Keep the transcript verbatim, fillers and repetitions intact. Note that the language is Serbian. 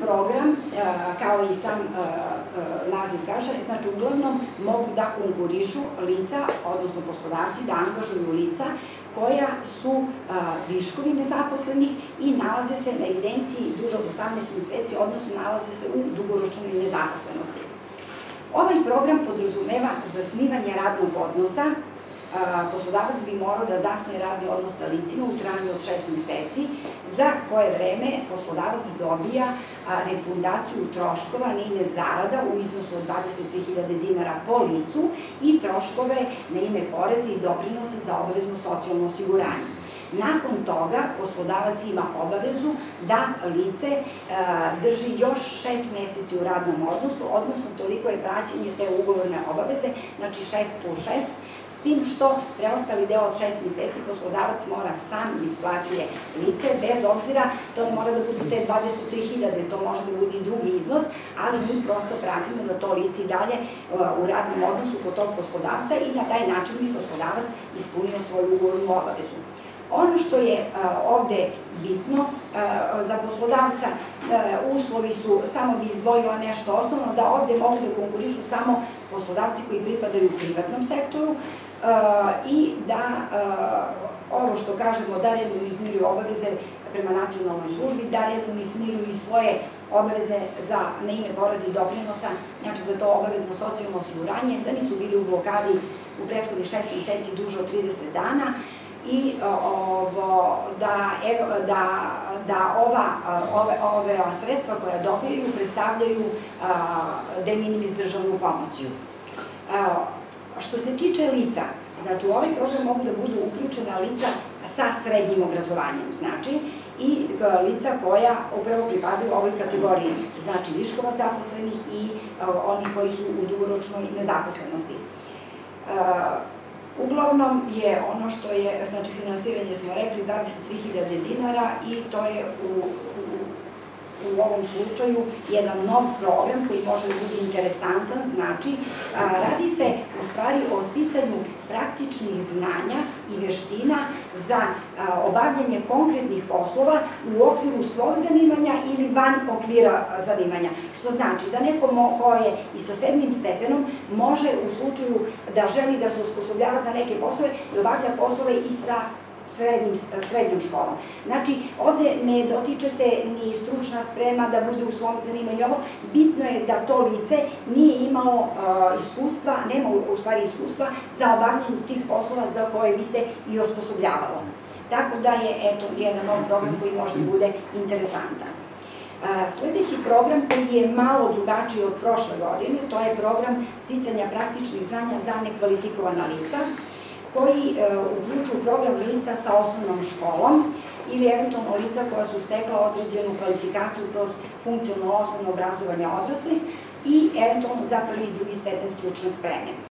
program, kao i sam naziv kaže, znači uglavnom mogu da konkurišu lica, odnosno poslodavci, da angažuju lica koja su viškovi nezaposlenih i nalaze se na evidenciji duže od osamnaest meseci, odnosno nalaze se u dugoročnoj nezaposlenosti. Ovaj program podrazumeva zasnivanje radnog odnosa. Poslodavac bi morao da zasnuje radni odnos sa licima u trajanju od šest meseci, za koje vreme poslodavac dobija refundaciju troškova na ime zarada u iznosu od dvadeset tri hiljade dinara po licu i troškove na ime poreza i doprinosa za obavezno socijalno osiguranje. Nakon toga poslodavac ima obavezu da lice drži još šest meseci u radnom odnosu, odnosno toliko je praćenje te ugovorne obaveze, znači šest plus šest, s tim što preostali deo od šest meseci poslodavac mora sam isplaćuje lice, bez obzira, to ne mora da budu te dvadeset tri hiljade, to može da bude i drugi iznos, ali mi prosto pratimo da to lice i dalje u radnom odnosu kod tog poslodavca i na taj način bi poslodavac ispunio svoju ugovornu obavezu. Ono što je ovde bitno za poslodavca, uslovi su, samo bi izdvojila nešto osnovno, da ovde mogu da konkurišu samo poslodavci koji pripadaju privatnom sektoru i da ovo što kažemo da redovno izmiruju obaveze prema nacionalnoj službi, da redovno izmiruju i svoje obaveze na ime poreza i doprinosa, znači za to obavezno socijalno osiguranje, da nisu bili u blokadi u prethodnih šest meseci duže od trideset dana, i da ova sredstva koja dobijaju predstavljaju de minimis državnu pomoć. Što se tiče lica, znači u ovaj program mogu da budu uključena lica sa srednjim obrazovanjem, znači i lica koja upravo pripadaju ovoj kategoriji, znači viškova zaposlenih i onih koji su u dugoročnoj nezaposlenosti. Uglavnom je ono što je, znači finansiranje smo rekli, dvadeset tri hiljade dinara i to je u ovom slučaju jedan nov program koji može da bude interesantan, znači radi se u stvari o sticanju praktičnih znanja i veština za obavljanje konkretnih poslova u okviru svog zanimanja ili van okvira zanimanja, što znači da neko ko je i sa sedmim stepenom može u slučaju da želi da se osposobljava za neke poslove da obavlja poslove i sa srednjom školom. Znači, ovde ne dotiče se ni stručna sprema da bude u svom zanimanju ovo, bitno je da to lice nije imalo iskustva, nema u stvari iskustva za obavljanje tih poslova za koje bi se i osposobljavalo. Tako da je, eto, jedan nov program koji može da bude interesantan. Sledeći program koji je malo drugačiji od prošle godine, to je program sticanja praktičnih znanja za nekvalifikovana lica, koji uključuju program lica sa osnovnom školom ili eventualno lica koja su stekla određenu kvalifikaciju kroz funkcionalno osnovno obrazovanje odraslih i eventualno za prvi i drugi stepen stručne spreme.